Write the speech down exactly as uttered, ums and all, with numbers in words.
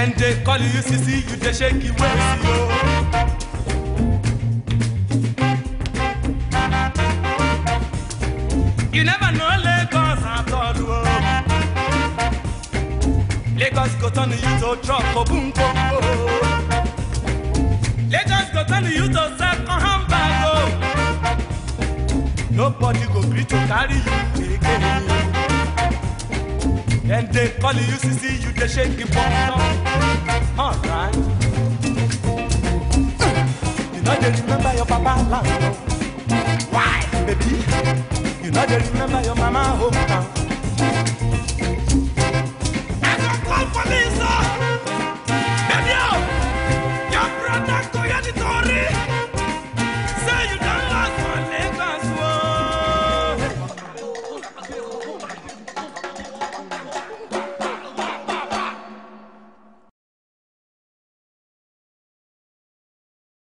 Then they call you C C, you they shake your waist, yo. You never know Lagos at all, oh. Lagos go turn you to truck, oh, boom, boom, oh. Lagos go turn you to second handbag, oh. Nobody go greet to carry you again. Then they call you C C, you they shake your bum, all right. You know they remember your papa land, oh. Why, baby? You know they remember your mama hometown. I don't call police, oh.